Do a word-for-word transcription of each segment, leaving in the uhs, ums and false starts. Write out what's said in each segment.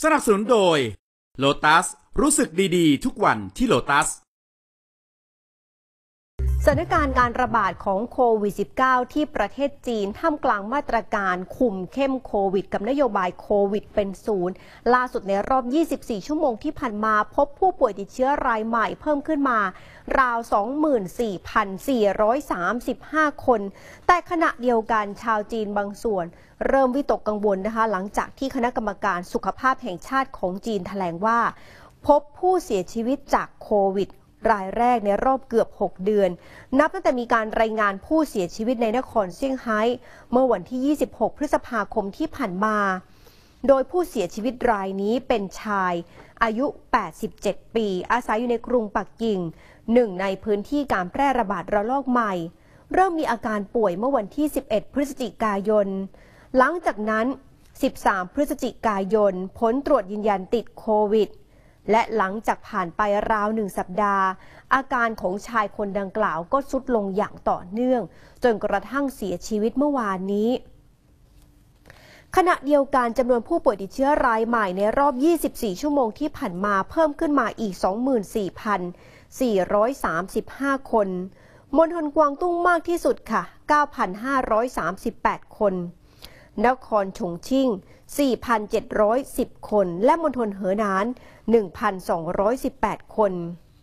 สนับสนุนโดย Lotus รู้สึกดีๆทุกวันที่ Lotus สถานการณ์การระบาดของโควิด สิบเก้า ที่ประเทศจีนท่ามกลางมาตรการคุมเข้มโควิดกับนโยบายโควิดเป็นศูนย์ล่าสุดในรอบ ยี่สิบสี่ ชั่วโมงที่ผ่านมาพบผู้ป่วยติดเชื้อรายใหม่เพิ่มขึ้นมาราว สองหมื่นสี่พันสี่ร้อยสามสิบห้า คนแต่ขณะเดียวกันชาวจีนบางส่วนเริ่มวิตกกังวลนะคะหลังจากที่คณะกรรมการสุขภาพแห่งชาติของจีนแถลงว่าพบผู้เสียชีวิตจากโควิดรายแรกในรอบเกือบหกเดือนนับตั้งแต่มีการรายงานผู้เสียชีวิตในนครเซี่ยงไฮ้เมื่อวันที่ยี่สิบหกพฤษภาคมที่ผ่านมาโดยผู้เสียชีวิตรายนี้เป็นชายอายุแปดสิบเจ็ดปีอาศัยอยู่ในกรุงปักกิ่งหนึ่งในพื้นที่การแพร่ระบาดระลอกใหม่เริ่มมีอาการป่วยเมื่อวันที่สิบเอ็ดพฤศจิกายนหลังจากนั้นสิบสามพฤศจิกายนผลตรวจยืนยันติดโควิดและหลังจากผ่านไปราวหนึ่งสัปดาห์อาการของชายคนดังกล่าวก็ทรุดลงอย่างต่อเนื่องจนกระทั่งเสียชีวิตเมื่อวานนี้ขณะเดียวกันจำนวนผู้ป่วยติดเชื้อรายใหม่ในรอบ ยี่สิบสี่ ชั่วโมงที่ผ่านมาเพิ่มขึ้นมาอีก สองหมื่นสี่พันสี่ร้อยสามสิบห้า คนมณฑลกวางตุ้งมากที่สุดค่ะ เก้าพันห้าร้อยสามสิบแปด คนนครฉงชิ่ง สี่พันเจ็ดร้อยสิบ คนและมณฑลเหอหนาน หนึ่งพันสองร้อยสิบแปด คน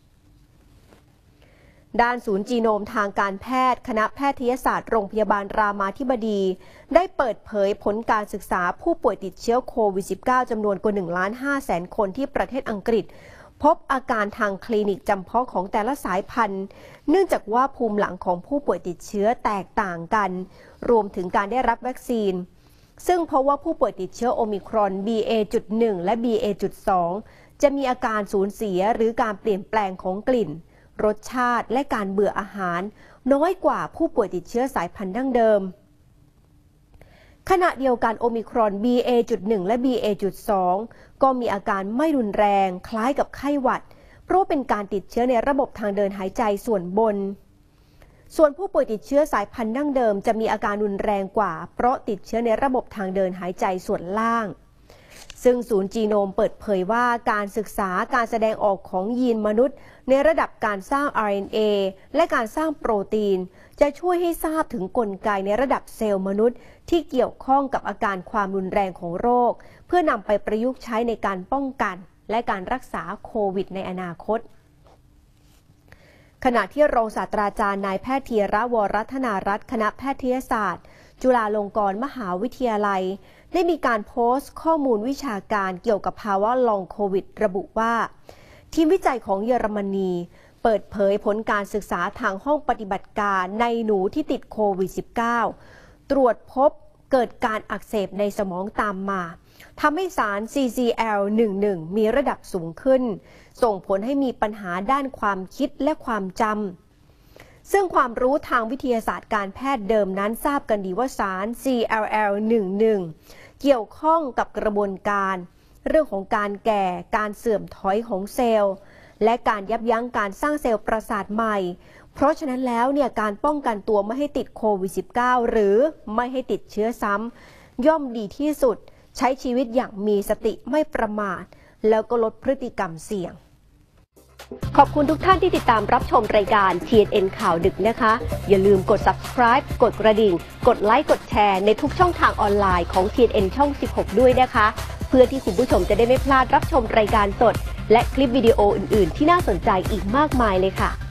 ด้านศูนย์จีโนมทางการแพทย์คณะแพทยศาสตร์โรงพยาบาลรามาธิบดีได้เปิดเผยผลการศึกษาผู้ป่วยติดเชื้อโควิด สิบเก้า จำนวนกว่า หนึ่งล้านห้าแสน คนที่ประเทศอังกฤษพบอาการทางคลินิกจำเพาะของแต่ละสายพันธุ์เนื่องจากว่าภูมิหลังของผู้ป่วยติดเชื้อแตกต่างกันรวมถึงการได้รับวัคซีนซึ่งเพราะว่าผู้ป่วยติดเชื้อโอมิครอน บี เอ จุด หนึ่ง และ บี เอ จุด สอง จะมีอาการสูญเสียหรือการเปลี่ยนแปลงของกลิ่นรสชาติและการเบื่ออาหารน้อยกว่าผู้ป่วยติดเชื้อสายพันธุ์ดั้งเดิมขณะเดียวกันโอมิครอน บี เอ จุด หนึ่ง และ บี เอ จุด สอง ก็มีอาการไม่รุนแรงคล้ายกับไข้หวัดเพราะเป็นการติดเชื้อในระบบทางเดินหายใจส่วนบนส่วนผู้ป่วยติดเชื้อสายพันธุ์ดั้งเดิมจะมีอาการรุนแรงกว่าเพราะติดเชื้อในระบบทางเดินหายใจส่วนล่างซึ่งศูนย์จีโนมเปิดเผยว่าการศึกษาการแสดงออกของยีนมนุษย์ในระดับการสร้าง อาร์ เอ็น เอ และการสร้างโปรตีนจะช่วยให้ทราบถึงกลไกในระดับเซลล์มนุษย์ที่เกี่ยวข้องกับอาการความรุนแรงของโรคเพื่อนำไปประยุกต์ใช้ในการป้องกันและการรักษาโควิดในอนาคตขณะที่รองศาสตราจารย์นายแพทย์ธีระวรัฒนารัตน์คณะแพทยศาสตร์จุฬาลงกรณ์มหาวิทยาลัยได้มีการโพสต์ข้อมูลวิชาการเกี่ยวกับภาวะลองโควิดระบุว่าทีมวิจัยของเยอรมนีเปิดเผยผลการศึกษาทางห้องปฏิบัติการในหนูที่ติดโควิด สิบเก้า ตรวจพบเกิดการอักเสบในสมองตามมาทำให้สาร ซี ซี แอล สิบเอ็ด มีระดับสูงขึ้นส่งผลให้มีปัญหาด้านความคิดและความจำซึ่งความรู้ทางวิทยาศาสตร์การแพทย์เดิมนั้นทราบกันดีว่าสาร ซี แอล แอล สิบเอ็ด เกี่ยวข้องกับกระบวนการเรื่องของการแก่การเสื่อมถอยของเซลล์และการยับยั้งการสร้างเซลล์ประสาทใหม่เพราะฉะนั้นแล้วเนี่ยการป้องกันตัวไม่ให้ติดโควิด สิบเก้า หรือไม่ให้ติดเชื้อซ้ำย่อมดีที่สุดใช้ชีวิตอย่างมีสติไม่ประมาทแล้วก็ลดพฤติกรรมเสี่ยงขอบคุณทุกท่านที่ติดตามรับชมรายการ ที เอ็น เอ็น ข่าวดึกนะคะอย่าลืมกด ซับสไครบ์ กดกระดิ่งกดไลค์กดแชร์ในทุกช่องทางออนไลน์ของ ที เอ็น เอ็น ช่อง สิบหก ด้วยนะคะเพื่อที่คุณผู้ชมจะได้ไม่พลาดรับชมรายการสดและคลิปวิดีโออื่นๆที่น่าสนใจอีกมากมายเลยค่ะ